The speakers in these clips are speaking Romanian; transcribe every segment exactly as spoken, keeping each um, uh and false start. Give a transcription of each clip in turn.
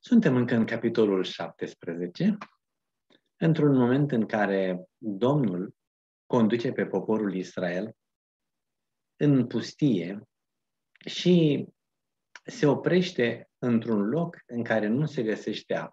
Suntem încă în capitolul șaptesprezece, într-un moment în care Domnul conduce pe poporul Israel în pustie și se oprește într-un loc în care nu se găsește apă.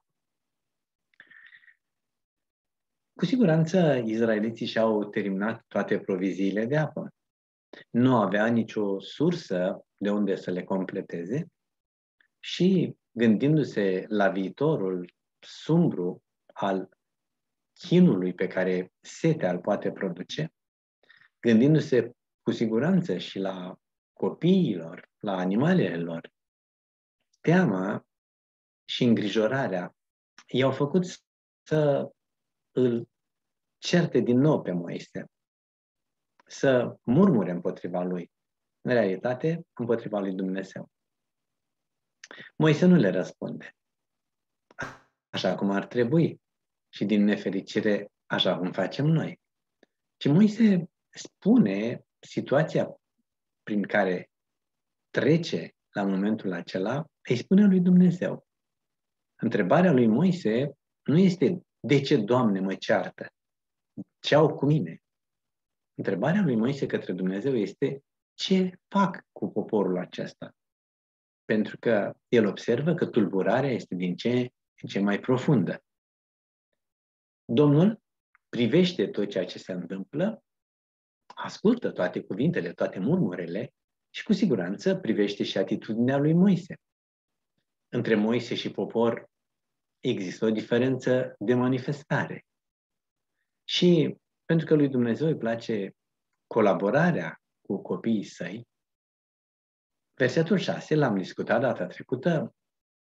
Cu siguranță, izraeliții și-au terminat toate proviziile de apă. Nu avea nicio sursă de unde să le completeze și, gândindu-se la viitorul sumbru al chinului pe care setea îl poate produce, gândindu-se cu siguranță și la copiilor, la animalele lor, teama și îngrijorarea i-au făcut să îl certe din nou pe Moise, să murmure împotriva lui, în realitate împotriva lui Dumnezeu. Moise nu le răspunde așa cum ar trebui și din nefericire așa cum facem noi, ci Moise spune situația prin care trece la momentul acela, îi spune lui Dumnezeu. Întrebarea lui Moise nu este de ce, Doamne, mă ceartă? Ce au cu mine? Întrebarea lui Moise către Dumnezeu este ce fac cu poporul acesta? Pentru că el observă că tulburarea este din ce în ce mai profundă. Domnul privește tot ceea ce se întâmplă, ascultă toate cuvintele, toate murmurele și cu siguranță privește și atitudinea lui Moise. Între Moise și popor există o diferență de manifestare. Și pentru că lui Dumnezeu îi place colaborarea cu copiii săi, versetul șase, l-am discutat data trecută,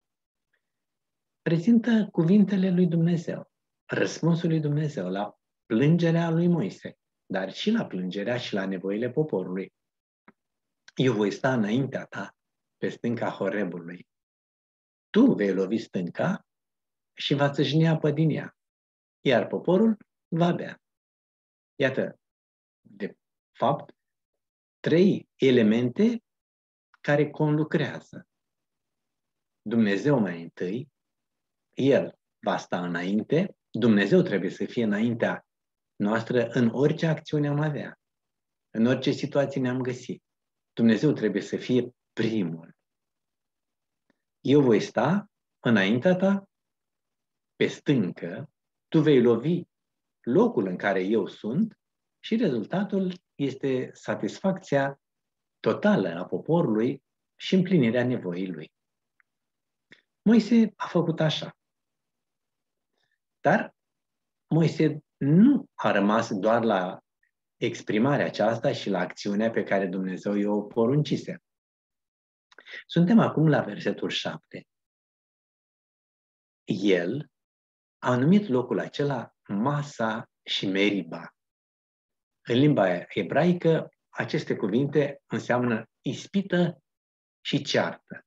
prezintă cuvintele lui Dumnezeu, răspunsul lui Dumnezeu la plângerea lui Moise, dar și la plângerea și la nevoile poporului. Eu voi sta înaintea ta pe stânca Horebului. Tu vei lovi stânca și va țâșni apă din ea, iar poporul va bea. Iată, de fapt, trei elemente care conlucrează. Dumnezeu mai întâi, El va sta înainte, Dumnezeu trebuie să fie înaintea noastră în orice acțiune am avea, în orice situație ne-am găsit. Dumnezeu trebuie să fie primul. Eu voi sta înaintea ta pe stâncă, tu vei lovi locul în care eu sunt și rezultatul este satisfacția totală a poporului și împlinirea nevoii lui. Moise a făcut așa. Dar Moise nu a rămas doar la exprimarea aceasta și la acțiunea pe care Dumnezeu i-o poruncise. Suntem acum la versetul șapte. El a numit locul acela Masa și Meriba. În limba ebraică, aceste cuvinte înseamnă ispită și ceartă.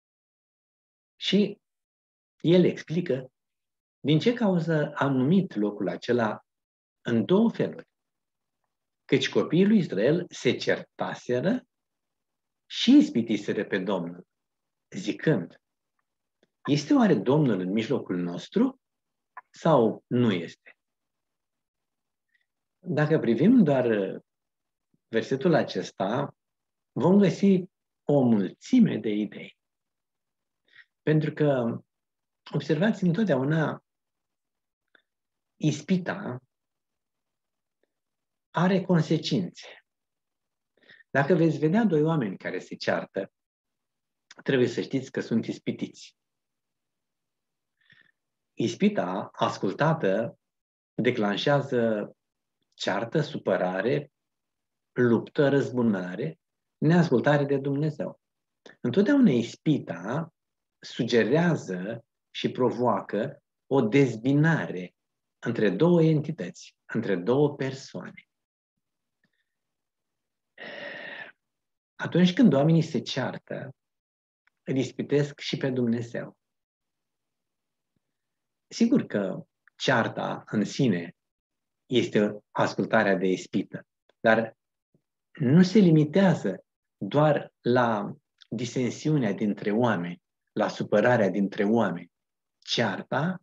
Și el explică din ce cauză a numit locul acela în două feluri. Căci copiii lui Israel se certaseră și ispitiseră pe Domnul, zicând, este oare Domnul în mijlocul nostru sau nu este? Dacă privim doar versetul acesta, vom găsi o mulțime de idei. Pentru că, observați, întotdeauna ispita are consecințe. Dacă veți vedea doi oameni care se ceartă, trebuie să știți că sunt ispitiți. Ispita ascultată declanșează ceartă, supărare, luptă, răzbunare, neascultare de Dumnezeu. Întotdeauna ispita sugerează și provoacă o dezbinare între două entități, între două persoane. Atunci când oamenii se ceartă, îl ispitesc și pe Dumnezeu. Sigur că cearta în sine este ascultarea de ispită, dar nu se limitează doar la disensiunea dintre oameni, la supărarea dintre oameni, cearta,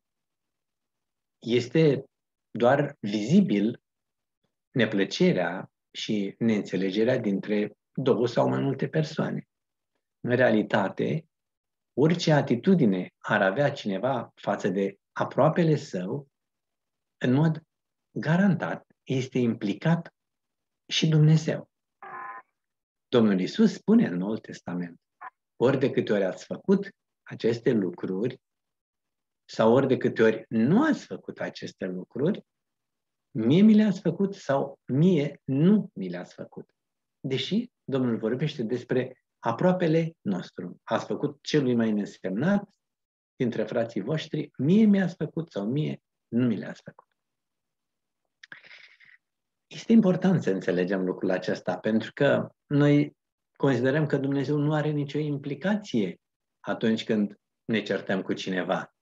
este doar vizibil neplăcerea și neînțelegerea dintre două sau mai multe persoane. În realitate, orice atitudine ar avea cineva față de aproapele său, în mod garantat este implicat și Dumnezeu. Domnul Iisus spune în Noul Testament, ori de câte ori ați făcut aceste lucruri, sau ori de câte ori nu ați făcut aceste lucruri, mie mi le-ați făcut sau mie nu mi le-ați făcut. Deși Domnul vorbește despre aproapele nostru. Ați făcut celui mai nesemnat dintre frații voștri, mie mi-ați făcut sau mie nu mi le-ați făcut. Este important să înțelegem lucrul acesta, pentru că noi considerăm că Dumnezeu nu are nicio implicație atunci când ne certăm cu cineva.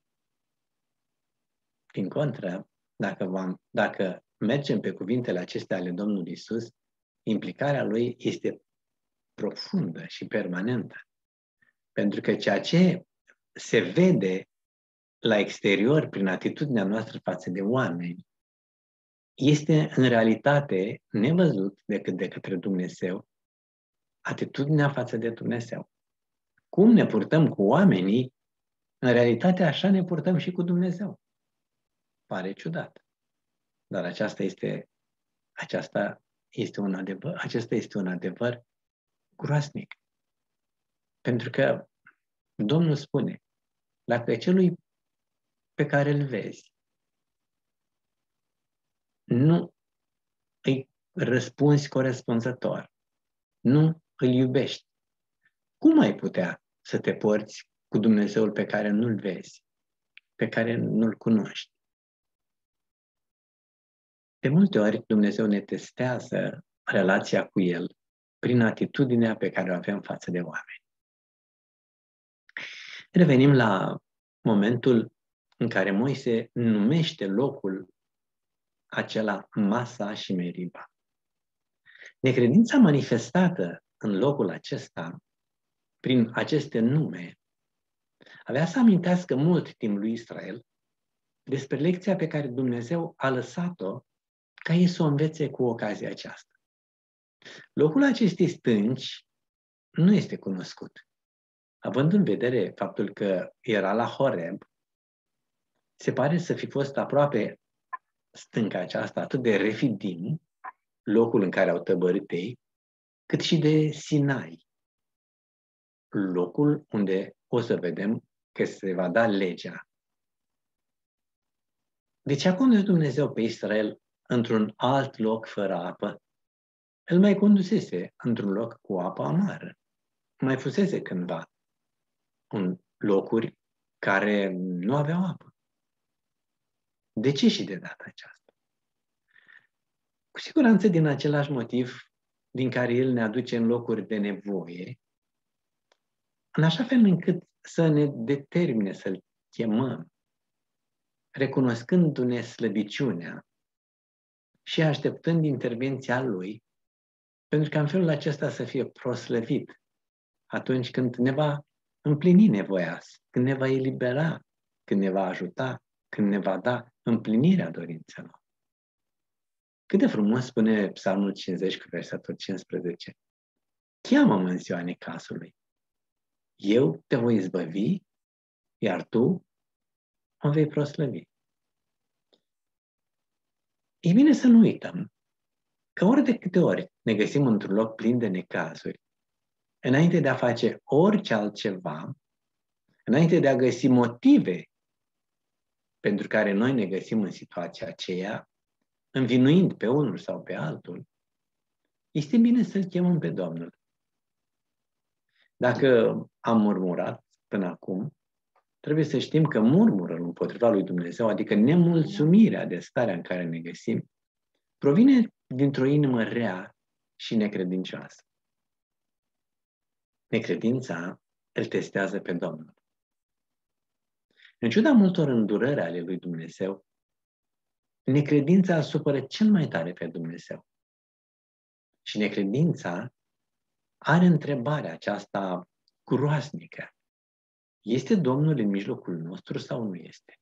Din contră, dacă, vom, dacă mergem pe cuvintele acestea ale Domnului Iisus, implicarea Lui este profundă și permanentă. Pentru că ceea ce se vede la exterior prin atitudinea noastră față de oameni este în realitate nevăzut decât de către Dumnezeu, atitudinea față de Dumnezeu. Cum ne purtăm cu oamenii, în realitate așa ne purtăm și cu Dumnezeu. Pare ciudat. Dar aceasta este, aceasta este un adevăr, acesta este un adevăr groaznic. Pentru că Domnul spune, dacă celui pe care îl vezi nu îi răspunzi corespunzător, nu îl iubești, cum ai putea să te porți cu Dumnezeul pe care nu-l vezi, pe care nu-l cunoști? De multe ori Dumnezeu ne testează relația cu El prin atitudinea pe care o avem față de oameni. Revenim la momentul în care Moise numește locul acela Masa și Meriba. Necredința manifestată în locul acesta, prin aceste nume, avea să amintească mult timp lui Israel despre lecția pe care Dumnezeu a lăsat-o ca ei să o învețe cu ocazia aceasta. Locul acestei stânci nu este cunoscut. Având în vedere faptul că era la Horeb, se pare să fi fost aproape stânca aceasta atât de Refidim, locul în care au tăbărât ei, cât și de Sinai, locul unde o să vedem că se va da legea. De ce a condus Dumnezeu pe Israel într-un alt loc fără apă? Îl mai condusese într-un loc cu apă amară. Mai fusese cândva în locuri care nu aveau apă. De ce și de data aceasta? Cu siguranță din același motiv din care El ne aduce în locuri de nevoie, în așa fel încât să ne determine să-L chemăm, recunoscându-ne slăbiciunea și așteptând intervenția Lui, pentru că în felul acesta să fie proslăvit atunci când ne va împlini nevoia, când ne va elibera, când ne va ajuta, când ne va da împlinirea dorințelor. Cât de frumos spune Psalmul cincizeci cu versetul cincisprezece. Cheamă-mă în ziua necazului. Eu te voi izbăvi, iar tu mă vei proslăvi. E bine să nu uităm că ori de câte ori ne găsim într-un loc plin de necazuri, înainte de a face orice altceva, înainte de a găsi motive pentru care noi ne găsim în situația aceea, învinuind pe unul sau pe altul, este bine să-L chemăm pe Domnul. Dacă am murmurat până acum, trebuie să știm că murmurul împotriva lui Dumnezeu, adică nemulțumirea de starea în care ne găsim, provine dintr-o inimă rea și necredincioasă. Necredința îl testează pe Domnul. În ciuda multor îndurări ale lui Dumnezeu, necredința supără cel mai tare pe Dumnezeu. Și necredința are întrebarea aceasta groaznică. Este Domnul în mijlocul nostru sau nu este?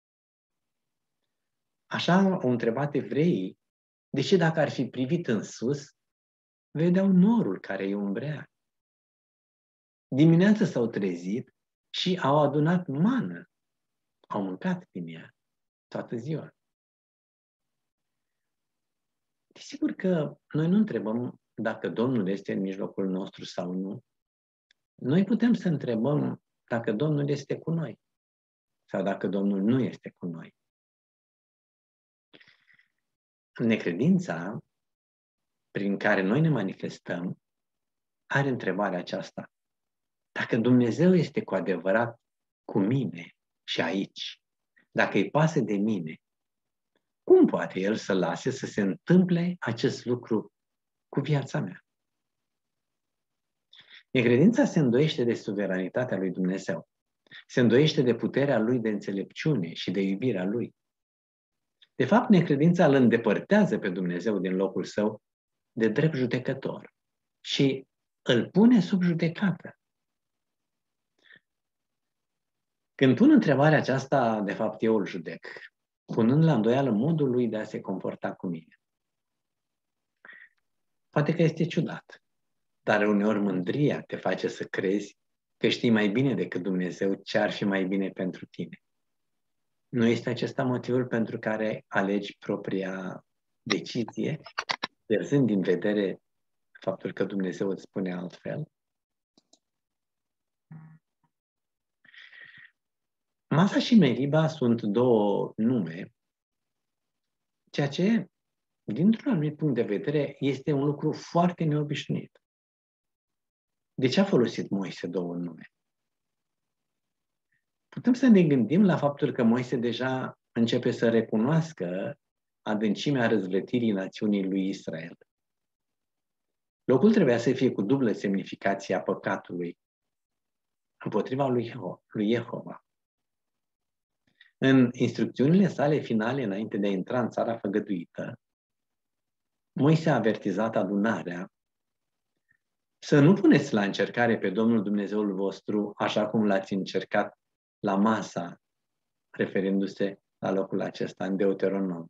Așa au întrebat evreii, de ce dacă ar fi privit în sus, vedeau norul care îi umbrea. Dimineața s-au trezit și au adunat mană. Au mâncat din ea toată ziua. Desigur că noi nu întrebăm dacă Domnul este în mijlocul nostru sau nu. Noi putem să întrebăm dacă Domnul este cu noi sau dacă Domnul nu este cu noi. Necredința prin care noi ne manifestăm are întrebarea aceasta. Dacă Dumnezeu este cu adevărat cu mine și aici, dacă îi pasă de mine, cum poate El să lase să se întâmple acest lucru cu viața mea? Necredința se îndoiește de suveranitatea lui Dumnezeu. Se îndoiește de puterea Lui de înțelepciune și de iubirea Lui. De fapt, necredința îl îndepărtează pe Dumnezeu din locul său de drept judecător și îl pune sub judecată. Când pun întrebarea aceasta, de fapt eu îl judec, punând la îndoială modul lui de a se comporta cu mine. Poate că este ciudat, dar uneori mândria te face să crezi că știi mai bine decât Dumnezeu ce ar fi mai bine pentru tine. Nu este acesta motivul pentru care alegi propria decizie, pierzând din vedere faptul că Dumnezeu îți spune altfel? Masa și Meriba sunt două nume, ceea ce, dintr-un anumit punct de vedere, este un lucru foarte neobișnuit. De ce a folosit Moise două nume? Putem să ne gândim la faptul că Moise deja începe să recunoască adâncimea răzvrătirii națiunii lui Israel. Locul trebuia să fie cu dublă semnificație a păcatului împotriva lui Jehova. În instrucțiunile sale finale, înainte de a intra în țara făgăduită, Moise a avertizat adunarea să nu puneți la încercare pe Domnul Dumnezeul vostru așa cum l-ați încercat la Masa, referindu-se la locul acesta în Deuteronom.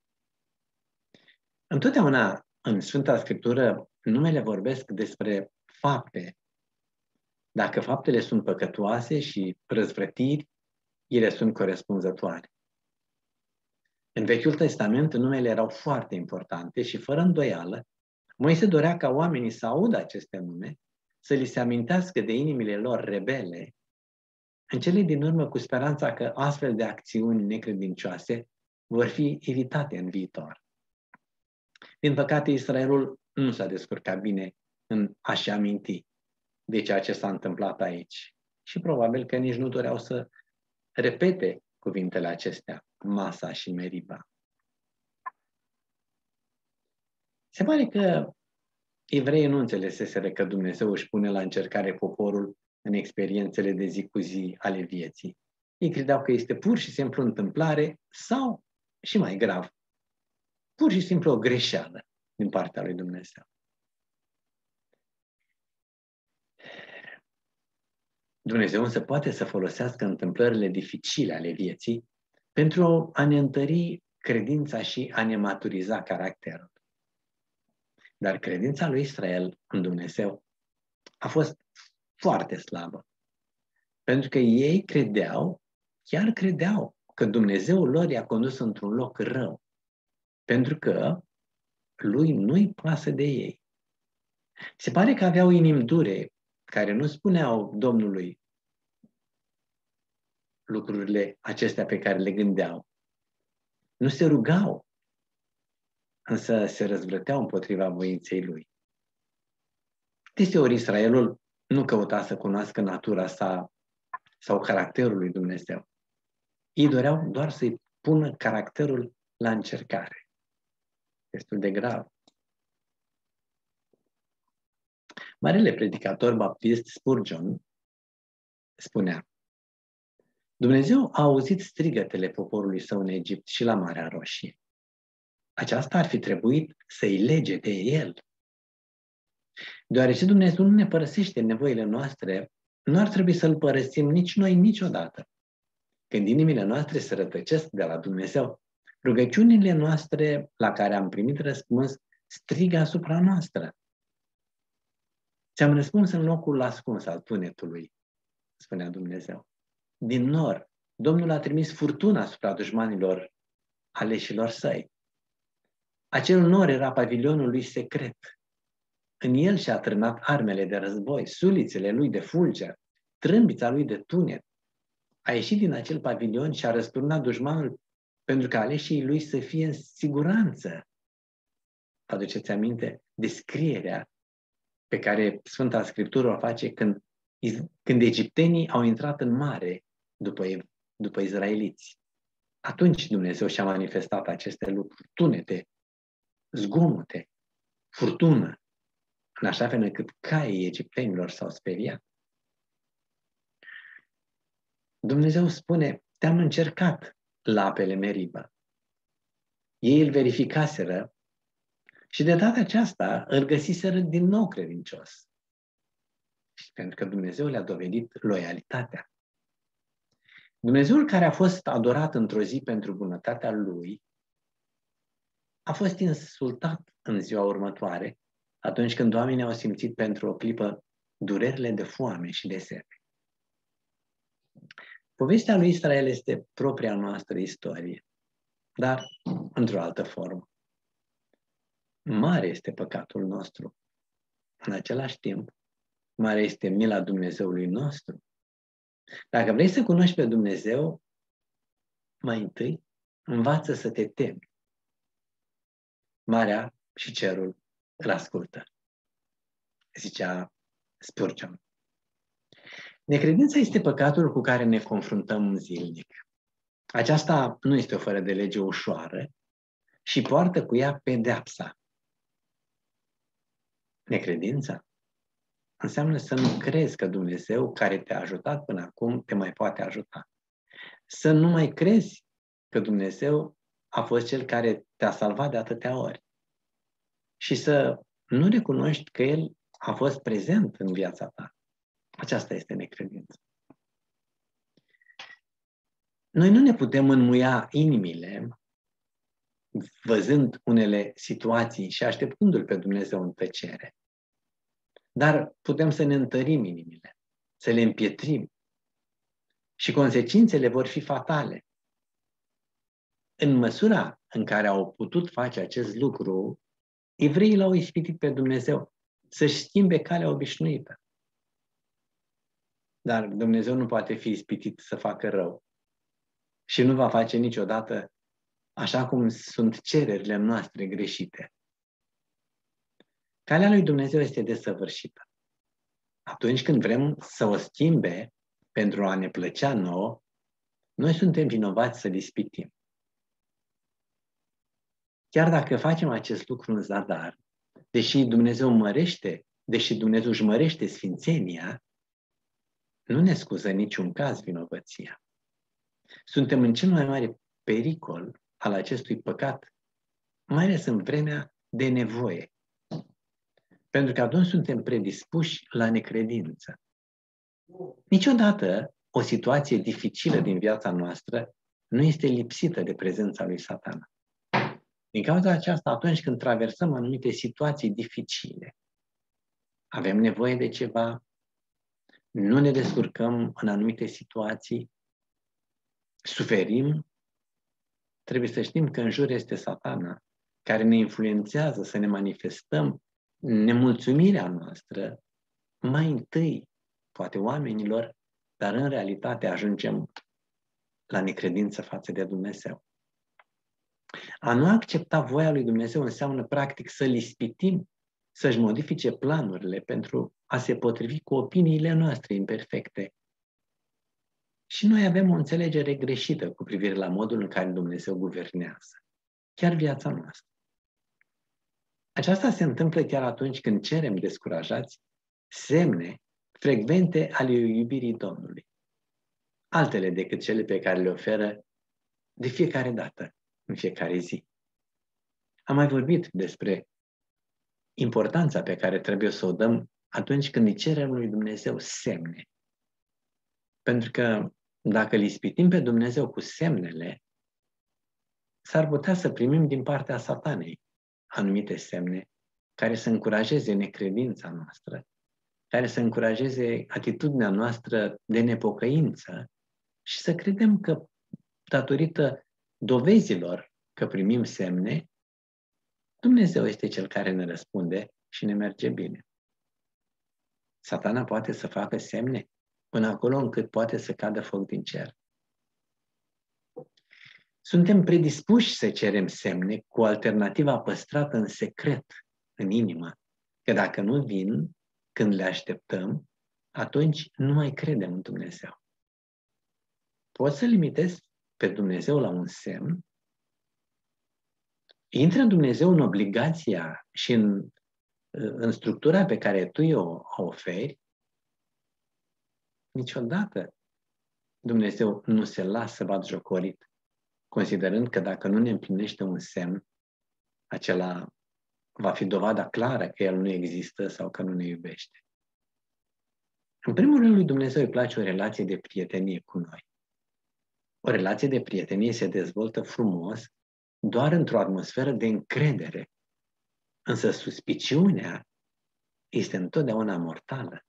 Întotdeauna în Sfânta Scriptură numele vorbesc despre fapte. Dacă faptele sunt păcătoase și răzvrătiri, ele sunt corespunzătoare. În Vechiul Testament numele erau foarte importante și fără îndoială, Moise dorea ca oamenii să audă aceste nume, să li se amintească de inimile lor rebele, în cele din urmă cu speranța că astfel de acțiuni necredincioase vor fi evitate în viitor. Din păcate, Israelul nu s-a descurcat bine în a-și aminti de ceea ce s-a întâmplat aici. Și probabil că nici nu doreau să repete cuvintele acestea, Masa și Meriba. Se pare că evreii nu înțeleseseră că Dumnezeu își pune la încercare poporul în experiențele de zi cu zi ale vieții. Ei credeau că este pur și simplu întâmplare sau, și mai grav, pur și simplu o greșeală din partea lui Dumnezeu. Dumnezeu însă poate să folosească întâmplările dificile ale vieții pentru a ne întări credința și a ne maturiza caracterul. Dar credința lui Israel în Dumnezeu a fost foarte slabă. Pentru că ei credeau, chiar credeau, că Dumnezeul lor i-a condus într-un loc rău. Pentru că lui nu-i pasă de ei. Se pare că aveau inimi dure care nu spuneau Domnului lucrurile acestea pe care le gândeau. Nu se rugau, însă se răzvrăteau împotriva voinței lui. Deseori Israelul nu căuta să cunoască natura sa sau caracterul lui Dumnezeu. Ei doreau doar să-i pună caracterul la încercare. Destul de grav. Marele predicator baptist Spurgeon spunea: Dumnezeu a auzit strigătele poporului său în Egipt și la Marea Roșie. Aceasta ar fi trebuit să-i lege de el. Deoarece Dumnezeu nu ne părăsește în nevoile noastre, nu ar trebui să-L părăsim nici noi niciodată. Când inimile noastre se rătăcesc de la Dumnezeu, rugăciunile noastre la care am primit răspuns strigă asupra noastră. Ți-am răspuns în locul ascuns al tunetului, spunea Dumnezeu. Din nor, Domnul a trimis furtuna asupra dușmanilor aleșilor săi. Acel nor era pavilionul lui secret. În el și-a trânat armele de război, sulițele lui de fulger, trâmbița lui de tunet. A ieșit din acel pavilion și a răsturnat dușmanul pentru ca aleșii lui să fie în siguranță. Aduceți aminte descrierea pe care Sfânta Scriptură o face când, când egiptenii au intrat în mare după, după izraeliți. Atunci Dumnezeu și-a manifestat aceste lucruri, tunete, zgomote, furtună, în așa fel încât caii egiptenilor s-au speriat. Dumnezeu spune, te-am încercat la apele Meriba. Ei îl verificaseră și de data aceasta îl găsiseră din nou credincios. Și pentru că Dumnezeu le-a dovedit loialitatea. Dumnezeul care a fost adorat într-o zi pentru bunătatea lui, a fost insultat în ziua următoare, atunci când oamenii au simțit pentru o clipă durerile de foame și de sete. Povestea lui Israel este propria noastră istorie, dar într-o altă formă. Mare este păcatul nostru. În același timp, mare este mila Dumnezeului nostru. Dacă vrei să cunoști pe Dumnezeu, mai întâi învață să te temi. Marea și cerul îl ascultă, zicea Spurgeon. Necredința este păcatul cu care ne confruntăm zilnic. Aceasta nu este o fără de lege ușoară și poartă cu ea pedeapsa. Necredința înseamnă să nu crezi că Dumnezeu care te-a ajutat până acum te mai poate ajuta. Să nu mai crezi că Dumnezeu a fost Cel care te-a salvat de atâtea ori. Și să nu recunoști că El a fost prezent în viața ta. Aceasta este necredință. Noi nu ne putem înmuia inimile văzând unele situații și așteptându-L pe Dumnezeu în tăcere. Dar putem să ne întărim inimile, să le împietrim și consecințele vor fi fatale. În măsura în care au putut face acest lucru, evreii l-au ispitit pe Dumnezeu să-și schimbe calea obișnuită. Dar Dumnezeu nu poate fi ispitit să facă rău și nu va face niciodată așa cum sunt cererile noastre greșite. Calea lui Dumnezeu este desăvârșită. Atunci când vrem să o schimbe pentru a ne plăcea nouă, noi suntem vinovați să-L ispitim. Chiar dacă facem acest lucru în zadar, deși Dumnezeu mărește, deși Dumnezeu își mărește sfințenia, nu ne scuză în niciun caz vinovăția. Suntem în cel mai mare pericol al acestui păcat, mai ales în vremea de nevoie. Pentru că atunci suntem predispuși la necredință. Niciodată o situație dificilă din viața noastră nu este lipsită de prezența lui Satana. Din cauza aceasta, atunci când traversăm anumite situații dificile, avem nevoie de ceva, nu ne descurcăm în anumite situații, suferim, trebuie să știm că în jur este Satana, care ne influențează să ne manifestăm nemulțumirea noastră mai întâi, poate oamenilor, dar în realitate ajungem la necredință față de Dumnezeu. A nu accepta voia lui Dumnezeu înseamnă practic să-L ispitim, să-și modifice planurile pentru a se potrivi cu opiniile noastre imperfecte. Și noi avem o înțelegere greșită cu privire la modul în care Dumnezeu guvernează, chiar viața noastră. Aceasta se întâmplă chiar atunci când cerem descurajați semne frecvente ale iubirii Domnului, altele decât cele pe care le oferă de fiecare dată, în fiecare zi. Am mai vorbit despre importanța pe care trebuie să o dăm atunci când îi cerem lui Dumnezeu semne. Pentru că dacă îl ispitim pe Dumnezeu cu semnele, s-ar putea să primim din partea Satanei anumite semne care să încurajeze necredința noastră, care să încurajeze atitudinea noastră de nepocăință și să credem că, datorită dovezilor că primim semne, Dumnezeu este Cel care ne răspunde și ne merge bine. Satana poate să facă semne până acolo încât poate să cadă foc din cer. Suntem predispuși să cerem semne cu alternativa păstrată în secret, în inimă, că dacă nu vin, când le așteptăm, atunci nu mai credem în Dumnezeu. Poți să limitezi pe Dumnezeu la un semn? Intră Dumnezeu în obligația și în, în structura pe care tu o oferi? Niciodată Dumnezeu nu se lasă batjocorit, considerând că dacă nu ne împlinește un semn, acela va fi dovada clară că El nu există sau că nu ne iubește. În primul rând, lui Dumnezeu îi place o relație de prietenie cu noi. O relație de prietenie se dezvoltă frumos doar într-o atmosferă de încredere. Însă suspiciunea este întotdeauna mortală.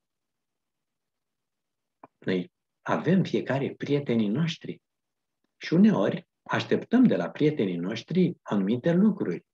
Noi avem fiecare prietenii noștri și uneori așteptăm de la prietenii noștri anumite lucruri.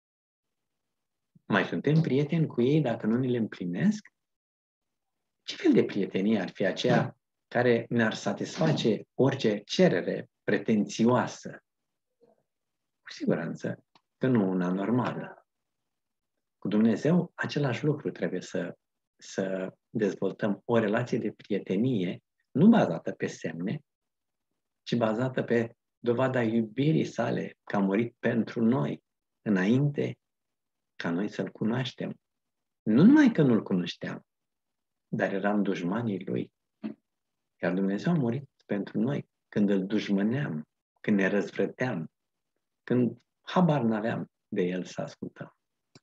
Mai suntem prieteni cu ei dacă nu ni le împlinesc? Ce fel de prietenie ar fi aceea care ne-ar satisface orice cerere pretențioasă? Cu siguranță că nu una normală. Cu Dumnezeu, același lucru trebuie să, să dezvoltăm o relație de prietenie, nu bazată pe semne, ci bazată pe dovada iubirii sale, că a murit pentru noi, înainte ca noi să-L cunoaștem. Nu numai că nu-L cunoșteam, dar eram dușmanii Lui. Iar Dumnezeu a murit pentru noi când îl dușmăneam, când ne răzvrăteam, când habar n-aveam de El să ascultăm.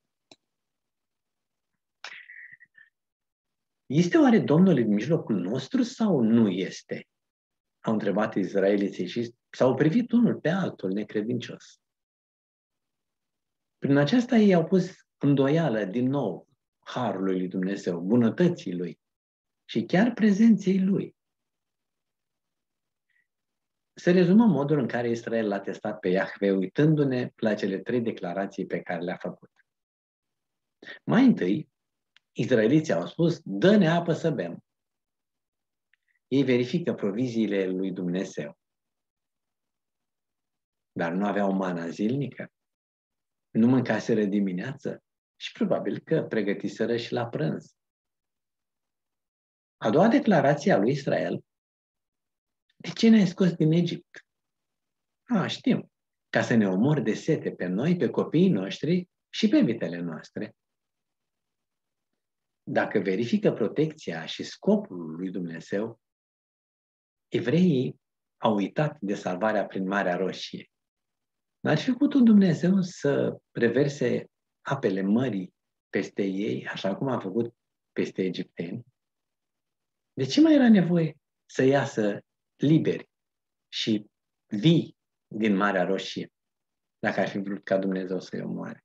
Este oare Domnul în mijlocul nostru sau nu este? Au întrebat izraeliții și s-au privit unul pe altul necredincios. Prin aceasta ei au pus îndoială din nou harul lui Dumnezeu, bunătății Lui și chiar prezenței Lui. Să rezumăm modul în care Israel l-a testat pe Iahve, uitându-ne la cele trei declarații pe care le-a făcut. Mai întâi, izraeliții au spus, dă-ne apă să bem. Ei verifică proviziile lui Dumnezeu. Dar nu aveau mana zilnică, nu mâncaseră dimineață și probabil că pregătiseră și la prânz. A doua declarație a lui Israel, de ce ne-ai scos din Egipt? A, știm, ca să ne omori de sete pe noi, pe copiii noștri și pe vitele noastre. Dacă verifică protecția și scopul lui Dumnezeu, evreii au uitat de salvarea prin Marea Roșie. N-ar fi putut Dumnezeu să reverse apele mării peste ei, așa cum a făcut peste egipteni? De ce mai era nevoie să iasă liberi și vii din Marea Roșie, dacă ar fi vrut ca Dumnezeu să-i omoare?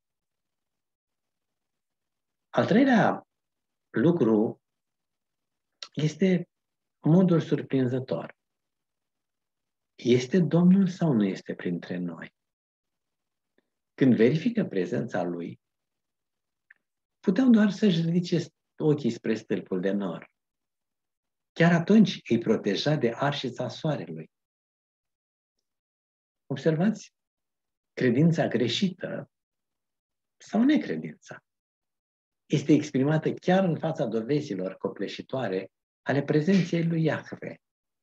Al treilea lucru este modul surprinzător. Este Domnul sau nu este printre noi? Când verifică prezența Lui, puteau doar să-și ridice ochii spre stâlpul de nor. Chiar atunci îi proteja de arșița soarelui. Observați, credința greșită sau necredința este exprimată chiar în fața dovezilor copleșitoare ale prezenței lui Iahve.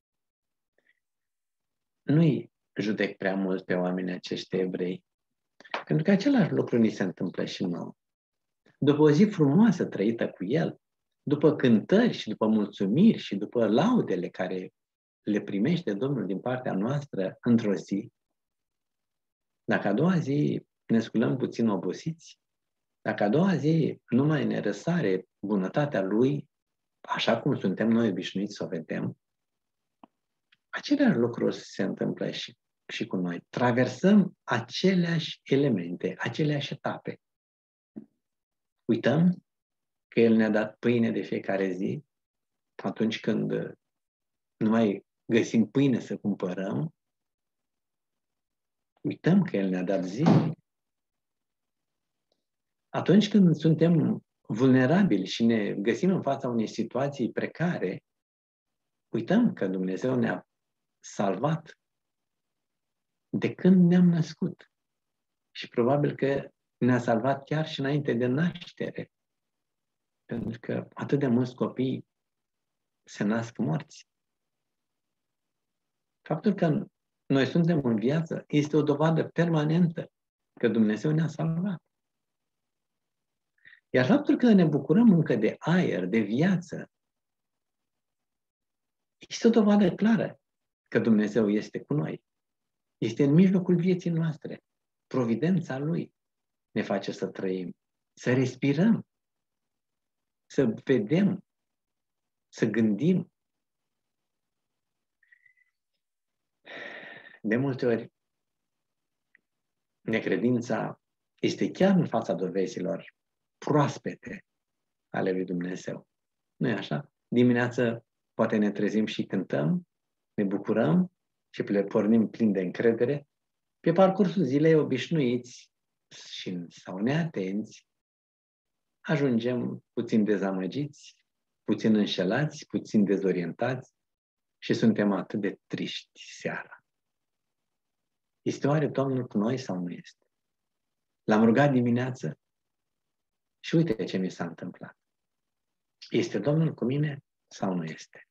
Nu-i judec prea mult pe oamenii aceștia evrei, pentru că același lucru ni se întâmplă și nouă. După o zi frumoasă trăită cu El, după cântări și după mulțumiri și după laudele care le primește Domnul din partea noastră într-o zi, dacă a doua zi ne sculăm puțin obosiți, dacă a doua zi nu mai ne răsare bunătatea Lui, așa cum suntem noi obișnuiți să o vedem, aceleași lucruri se întâmplă și, și cu noi. Traversăm aceleași elemente, aceleași etape. Uităm că El ne-a dat pâine de fiecare zi, atunci când nu mai găsim pâine să cumpărăm, uităm că El ne-a dat zilnic. Atunci când suntem vulnerabili și ne găsim în fața unei situații precare, uităm că Dumnezeu ne-a salvat de când ne-am născut. Și probabil că ne-a salvat chiar și înainte de naștere. Pentru că atât de mulți copii se nasc morți. Faptul că noi suntem în viață este o dovadă permanentă că Dumnezeu ne-a salvat. Iar faptul că ne bucurăm încă de aer, de viață, este o dovadă clară că Dumnezeu este cu noi. Este în mijlocul vieții noastre. Providența Lui ne face să trăim, să respirăm, să vedem, să gândim. De multe ori, necredința este chiar în fața dovezilor proaspete ale lui Dumnezeu. Nu e așa? Dimineața poate ne trezim și cântăm, ne bucurăm și le pornim plin de încredere. Pe parcursul zilei obișnuiți și sau neatenți, ajungem puțin dezamăgiți, puțin înșelați, puțin dezorientați și suntem atât de triști seara. Este oare Domnul cu noi sau nu este? L-am rugat dimineață și uite ce mi s-a întâmplat. Este Domnul cu mine sau nu este?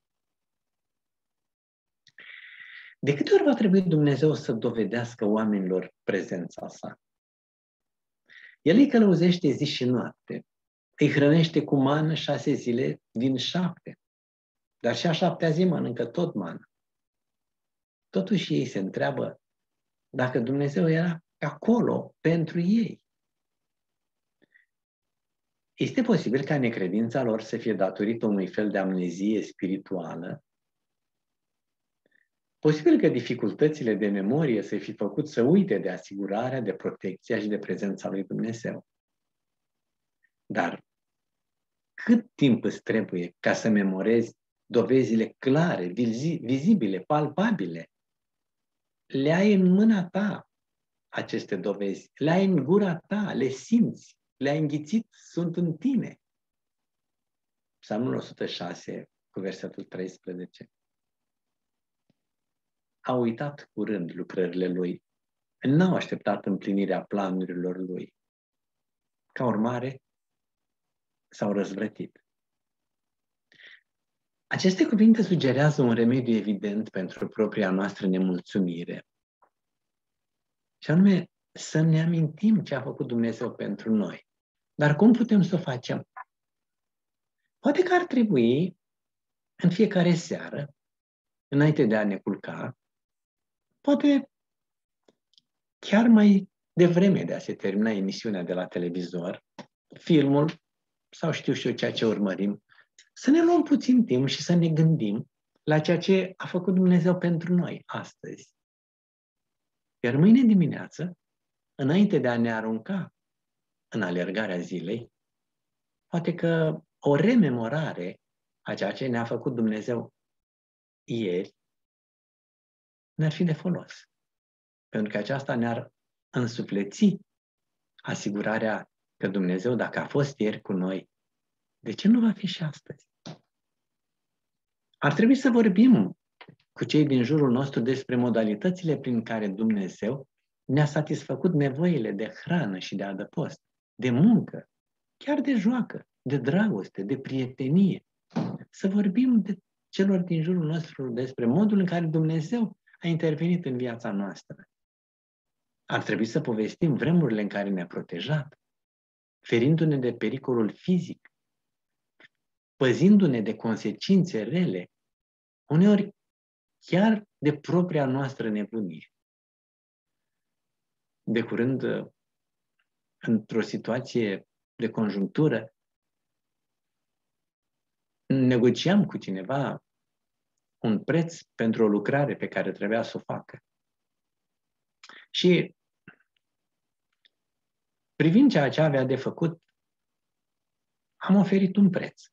De câte ori va trebui Dumnezeu să dovedească oamenilor prezența sa? El îi călăuzește zi și noapte, îi hrănește cu mană șase zile din șapte, dar și a șaptea zi mănâncă tot mană. Totuși ei se întreabă dacă Dumnezeu era acolo pentru ei. Este posibil ca necredința lor să fie datorită unui fel de amnezie spirituală? Posibil că dificultățile de memorie să fi făcut să uite de asigurarea, de protecția și de prezența lui Dumnezeu. Dar cât timp îți trebuie ca să memorezi dovezile clare, vizibile, palpabile? Le ai în mâna ta, aceste dovezi, le ai în gura ta, le simți, le-ai înghițit, sunt în tine. Psalmul o sută șase, cu versetul treisprezece. A uitat curând lucrările lui, n-au așteptat împlinirea planurilor lui. Ca urmare, s-au răzvrătit. Aceste cuvinte sugerează un remediu evident pentru propria noastră nemulțumire. Și anume, să ne amintim ce a făcut Dumnezeu pentru noi. Dar cum putem să o facem? Poate că ar trebui, în fiecare seară, înainte de a ne culca, poate chiar mai devreme de a se termina emisiunea de la televizor, filmul, sau știu și eu ceea ce urmărim, să ne luăm puțin timp și să ne gândim la ceea ce a făcut Dumnezeu pentru noi astăzi. Iar mâine dimineață, înainte de a ne arunca în alergarea zilei, poate că o rememorare a ceea ce ne-a făcut Dumnezeu ieri ne-ar fi de folos. Pentru că aceasta ne-ar însufleți asigurarea că Dumnezeu, dacă a fost ieri cu noi, de ce nu va fi și astăzi? Ar trebui să vorbim cu cei din jurul nostru despre modalitățile prin care Dumnezeu ne-a satisfăcut nevoile de hrană și de adăpost, de muncă, chiar de joacă, de dragoste, de prietenie. Să vorbim de celor din jurul nostru despre modul în care Dumnezeu a intervenit în viața noastră. Ar trebui să povestim vremurile în care ne-a protejat, ferindu-ne de pericolul fizic, păzindu-ne de consecințe rele, uneori chiar de propria noastră nebunie. De curând, într-o situație de conjunctură, negociam cu cineva un preț pentru o lucrare pe care trebuia să o facă. Și privind ceea ce avea de făcut, am oferit un preț.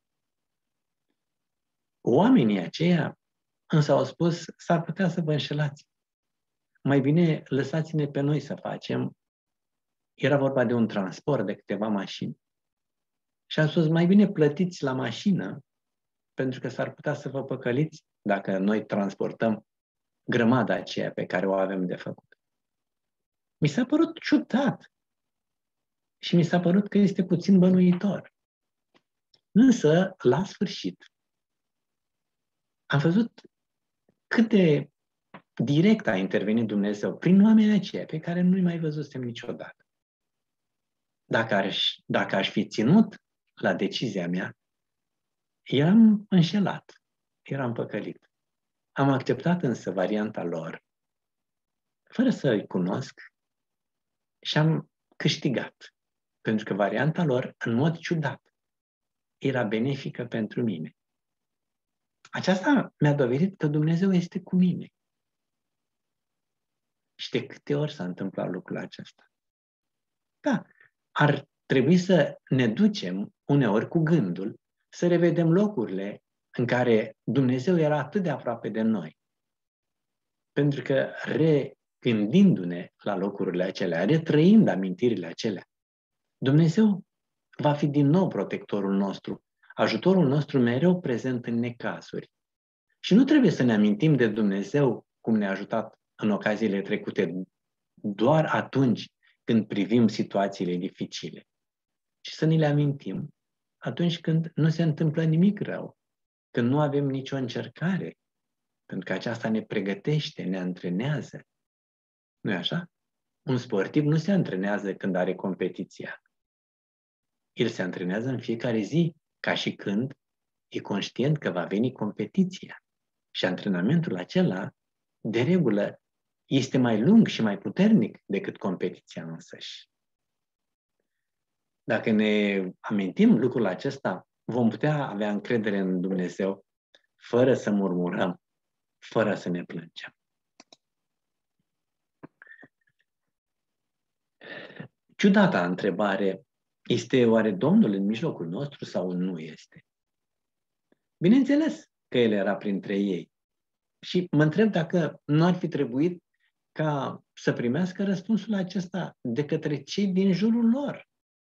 Oamenii aceia însă au spus, s-ar putea să vă înșelați. Mai bine lăsați-ne pe noi să facem. Era vorba de un transport de câteva mașini. Și am spus, mai bine plătiți la mașină, pentru că s-ar putea să vă păcăliți dacă noi transportăm grămada aceea pe care o avem de făcut. Mi s-a părut ciudat și mi s-a părut că este puțin bănuitor. Însă, la sfârșit, am văzut cât de direct a intervenit Dumnezeu prin oamenii aceia pe care nu-i mai văzusem niciodată. Dacă aș, dacă aș fi ținut la decizia mea, eram înșelat, eram păcălit. Am acceptat însă varianta lor, fără să îi cunosc, și am câștigat. Pentru că varianta lor, în mod ciudat, era benefică pentru mine. Aceasta mi-a dovedit că Dumnezeu este cu mine. Și de câte ori s-a întâmplat lucrul acesta? Da, ar trebui să ne ducem uneori cu gândul să revedem locurile în care Dumnezeu era atât de aproape de noi. Pentru că regândindu-ne la locurile acelea, retrăind amintirile acelea, Dumnezeu va fi din nou protectorul nostru, ajutorul nostru mereu prezent în necazuri. Și nu trebuie să ne amintim de Dumnezeu cum ne-a ajutat în ocaziile trecute doar atunci când privim situațiile dificile, ci să ni le amintim atunci când nu se întâmplă nimic rău, când nu avem nicio încercare, pentru că aceasta ne pregătește, ne antrenează. Nu-i așa? Un sportiv nu se antrenează când are competiția. El se antrenează în fiecare zi, ca și când e conștient că va veni competiția. Și antrenamentul acela, de regulă, este mai lung și mai puternic decât competiția însăși. Dacă ne amintim lucrul acesta, vom putea avea încredere în Dumnezeu fără să murmurăm, fără să ne plângem. Ciudata întrebare, este oare Domnul în mijlocul nostru sau nu este? Bineînțeles că El era printre ei. Și mă întreb dacă nu ar fi trebuit ca să primească răspunsul acesta de către cei din jurul lor.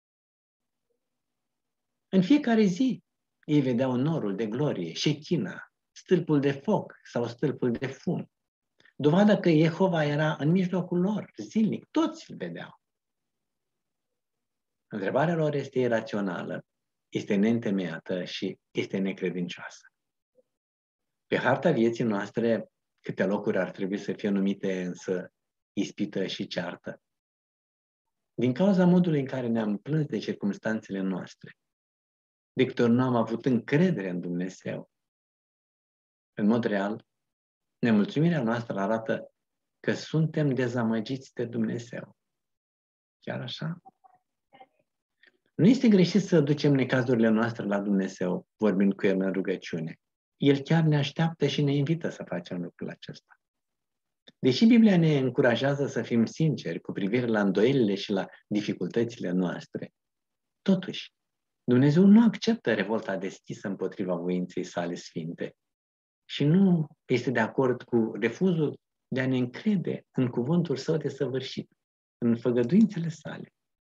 În fiecare zi ei vedeau norul de glorie, șechina, stâlpul de foc sau stâlpul de fum. Dovada că Jehova era în mijlocul lor, zilnic, toți îl vedeau. Întrebarea lor este irațională, este neîntemeiată și este necredincioasă. Pe harta vieții noastre, câte locuri ar trebui să fie numite însă ispită și ceartă. Din cauza modului în care ne-am plâns de circumstanțele noastre, de câte ori nu am avut încredere în Dumnezeu, în mod real, nemulțumirea noastră arată că suntem dezamăgiți de Dumnezeu. Chiar așa? Nu este greșit să ducem necazurile noastre la Dumnezeu, vorbind cu El în rugăciune. El chiar ne așteaptă și ne invită să facem lucrul acesta. Deși Biblia ne încurajează să fim sinceri cu privire la îndoielile și la dificultățile noastre, totuși, Dumnezeu nu acceptă revolta deschisă împotriva voinței sale sfinte și nu este de acord cu refuzul de a ne încrede în cuvântul Său desăvârșit, în făgăduințele sale.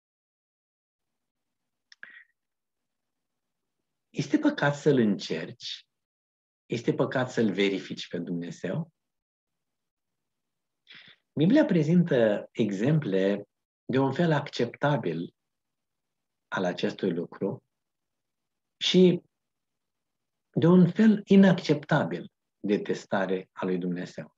Este păcat să-L încerci? Este păcat să-L verifici pe Dumnezeu? Biblia prezintă exemple de un fel acceptabil al acestui lucru și de un fel inacceptabil de testare a lui Dumnezeu.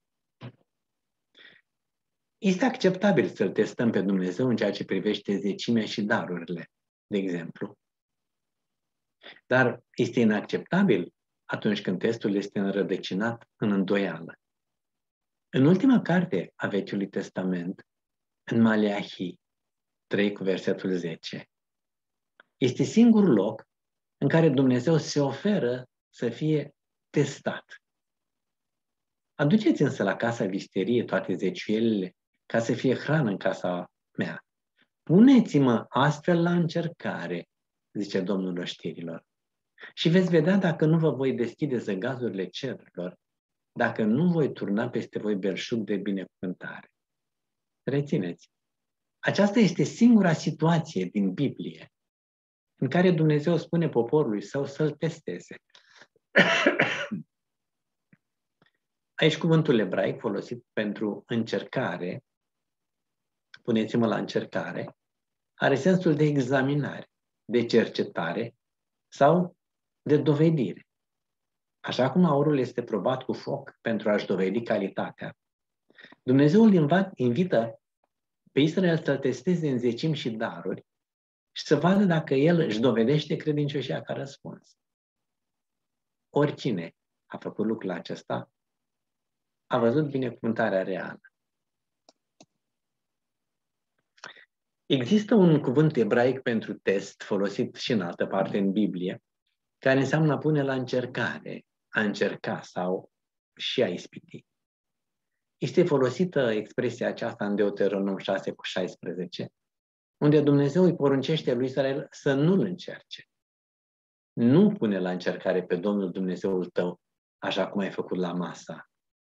Este acceptabil să-L testăm pe Dumnezeu în ceea ce privește zecimea și darurile, de exemplu. Dar este inacceptabil atunci când testul este înrădăcinat în îndoială. În ultima carte a Vechiului Testament, în Maleahi trei cu versetul zece, este singurul loc în care Dumnezeu se oferă să fie testat. Aduceți însă la casa visterie toate zeciuielile, ca să fie hrană în casa mea. Puneți-mă astfel la încercare, zice Domnul oștirilor, și veți vedea dacă nu vă voi deschide zăgazurile cerurilor, dacă nu voi turna peste voi belșug de binecuvântare. Rețineți, aceasta este singura situație din Biblie în care Dumnezeu spune poporului său să-l testeze. Aici cuvântul ebraic folosit pentru încercare, puneți-mă la încercare, are sensul de examinare, de cercetare sau de dovedire. Așa cum aurul este probat cu foc pentru a-și dovedi calitatea, Dumnezeu îl invită pe Israel să-l testeze în zecimi și daruri și să vadă dacă el își dovedește credincioșia ca răspuns. Oricine a făcut lucrul acesta a văzut binecuvântarea reală. Există un cuvânt ebraic pentru test, folosit și în altă parte în Biblie, care înseamnă a pune la încercare, a încerca sau și a ispiti. Este folosită expresia aceasta în Deuteronom șase cu șaisprezece, unde Dumnezeu îi poruncește lui Israel să nu-l încerce. Nu pune la încercare pe Domnul Dumnezeul tău, așa cum ai făcut la Masa.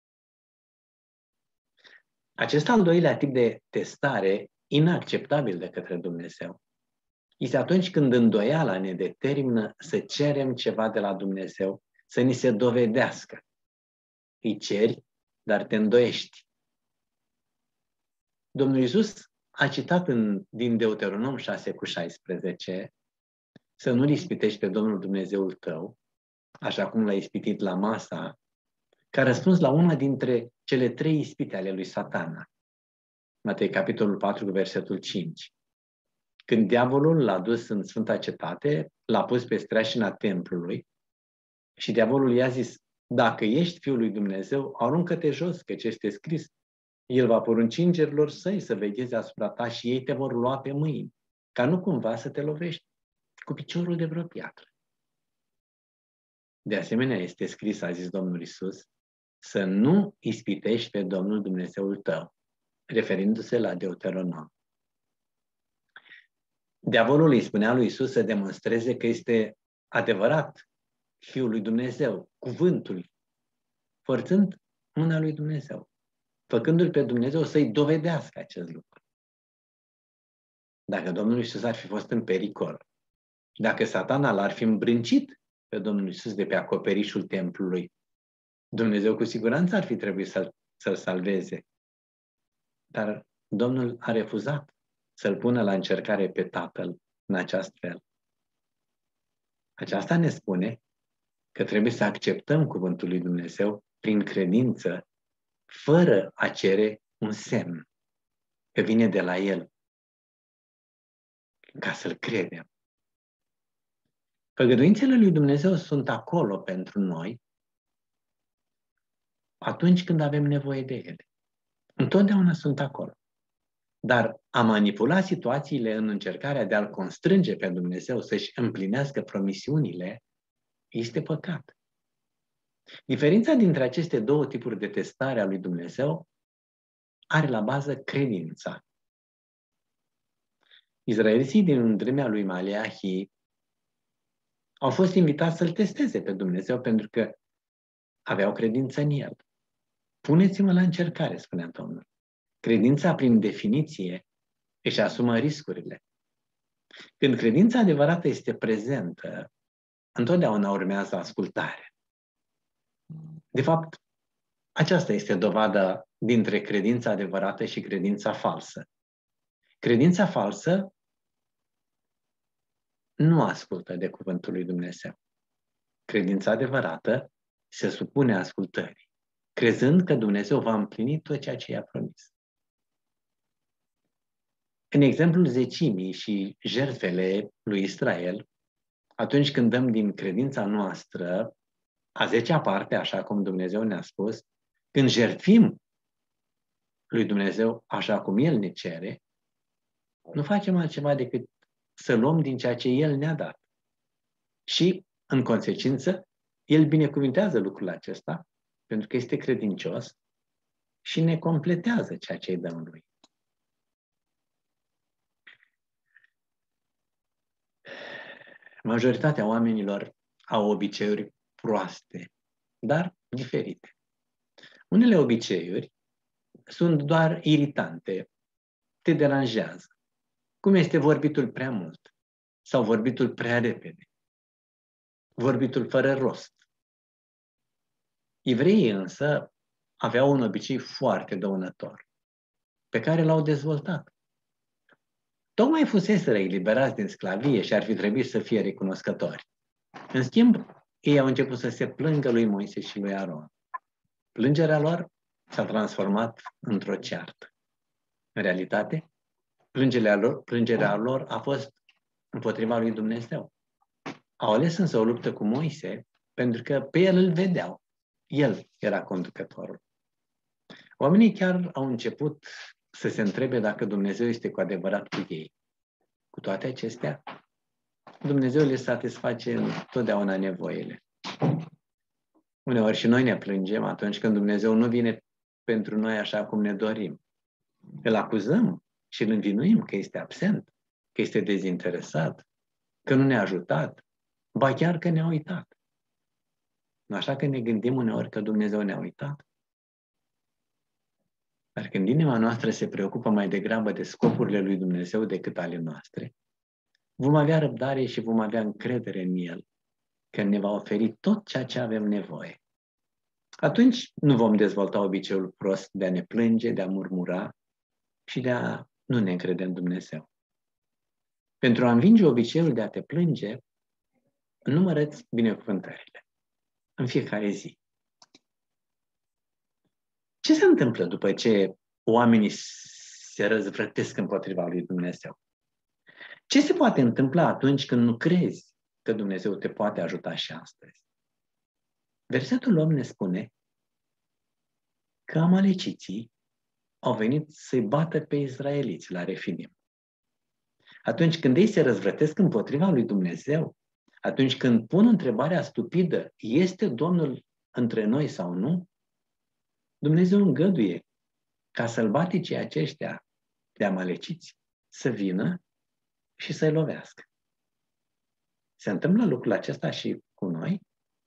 Acest al doilea tip de testare, inacceptabil de către Dumnezeu, este atunci când îndoiala ne determină să cerem ceva de la Dumnezeu, să ni se dovedească. Îi ceri, dar te îndoiești. Domnul Iisus a citat în, din Deuteronom șase cu șaisprezece să nu-L ispitești pe Domnul Dumnezeul tău, așa cum l-a ispitit la Masa, ca răspuns la una dintre cele trei ispite ale lui Satana. Matei, capitolul patru, versetul cinci. Când diavolul l-a dus în Sfânta Cetate, l-a pus pe streașina templului și diavolul i-a zis: dacă ești Fiul lui Dumnezeu, aruncă-te jos, căci este scris: El va porunci îngerilor săi să vegheze asupra ta și ei te vor lua pe mâini, ca nu cumva să te lovești cu piciorul de vreo piatră. De asemenea, este scris, a zis Domnul Iisus, să nu ispitești pe Domnul Dumnezeul tău, referindu-se la Deuteronom. Diavolul îi spunea lui Iisus să demonstreze că este adevărat Fiul lui Dumnezeu, cuvântul, forțând mâna lui Dumnezeu, făcându-l pe Dumnezeu să-i dovedească acest lucru. Dacă Domnul Iisus ar fi fost în pericol, dacă Satana l-ar fi îmbrâncit pe Domnul Iisus de pe acoperișul templului, Dumnezeu cu siguranță ar fi trebuit să-l, să-l salveze. Dar Domnul a refuzat să-l pună la încercare pe Tatăl în acest fel. Aceasta ne spune că trebuie să acceptăm cuvântul lui Dumnezeu prin credință, fără a cere un semn că vine de la El, ca să-L credem. Făgăduințele lui Dumnezeu sunt acolo pentru noi atunci când avem nevoie de ele. Întotdeauna sunt acolo. Dar a manipula situațiile în încercarea de a-L constrânge pe Dumnezeu să-și împlinească promisiunile este păcat. Diferența dintre aceste două tipuri de testare a lui Dumnezeu are la bază credința. Izraeliții din vremea lui Maleahi au fost invitați să-L testeze pe Dumnezeu pentru că aveau credință în El. Puneți-mă la încercare, spunea Domnul. Credința, prin definiție, își asumă riscurile. Când credința adevărată este prezentă, întotdeauna urmează ascultare. De fapt, aceasta este dovada dintre credința adevărată și credința falsă. Credința falsă nu ascultă de cuvântul lui Dumnezeu. Credința adevărată se supune ascultării, crezând că Dumnezeu va împlini tot ceea ce i-a promis. În exemplul zecimii și jertfele lui Israel, atunci când dăm din credința noastră a zecea parte, așa cum Dumnezeu ne-a spus, când jertfim lui Dumnezeu așa cum El ne cere, nu facem altceva decât să luăm din ceea ce El ne-a dat. Și, în consecință, El binecuvintează lucrul acesta pentru că este credincios și ne completează ceea ce îi dăm lui. Majoritatea oamenilor au obiceiuri proaste, dar diferite. Unele obiceiuri sunt doar iritante, te deranjează. Cum este vorbitul prea mult sau vorbitul prea repede, vorbitul fără rost. Evreii însă aveau un obicei foarte dăunător, pe care l-au dezvoltat. Tocmai fuseseră eliberați din sclavie și ar fi trebuit să fie recunoscători. În schimb, ei au început să se plângă lui Moise și lui Aron. Plângerea lor s-a transformat într-o ceartă. În realitate, plângerea lor, plângerea lor a fost împotriva lui Dumnezeu. Au ales însă o luptă cu Moise pentru că pe el îl vedeau. El era conducătorul. Oamenii chiar au început să se întrebe dacă Dumnezeu este cu adevărat cu ei. Cu toate acestea, Dumnezeu le satisface întotdeauna nevoile. Uneori și noi ne plângem atunci când Dumnezeu nu vine pentru noi așa cum ne dorim. Îl acuzăm și îl învinuim că este absent, că este dezinteresat, că nu ne-a ajutat, ba chiar că ne-a uitat. Nu așa că ne gândim uneori că Dumnezeu ne-a uitat? Dar când inima noastră se preocupă mai degrabă de scopurile lui Dumnezeu decât ale noastre, vom avea răbdare și vom avea încredere în El, că ne va oferi tot ceea ce avem nevoie. Atunci nu vom dezvolta obiceiul prost de a ne plânge, de a murmura și de a nu ne încrede în Dumnezeu. Pentru a învinge obiceiul de a te plânge, numără-ți binecuvântările în fiecare zi. Ce se întâmplă după ce oamenii se răzvrătesc împotriva lui Dumnezeu? Ce se poate întâmpla atunci când nu crezi că Dumnezeu te poate ajuta și astăzi? Versetul opt ne spune că amaleciții au venit să-i bată pe izraeliți la Refidim. Atunci când ei se răzvrătesc împotriva lui Dumnezeu, atunci când pun întrebarea stupidă, este Domnul între noi sau nu? Dumnezeu îngăduie ca sălbaticii aceștia de amaleciți să vină și să-i lovească. Se întâmplă lucrul acesta și cu noi?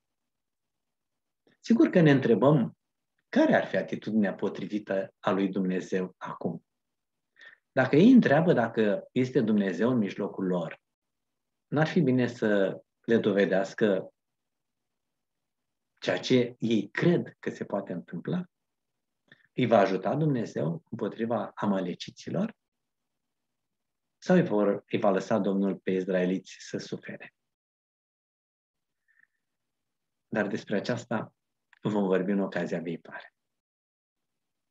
Sigur că ne întrebăm care ar fi atitudinea potrivită a lui Dumnezeu acum. Dacă ei întreabă dacă este Dumnezeu în mijlocul lor, n-ar fi bine să le dovedească ceea ce ei cred că se poate întâmpla? Îi va ajuta Dumnezeu împotriva amaleciților? Sau îi, vor, îi va lăsa Domnul pe izraeliți să sufere? Dar despre aceasta vom vorbi în ocazia viitoare.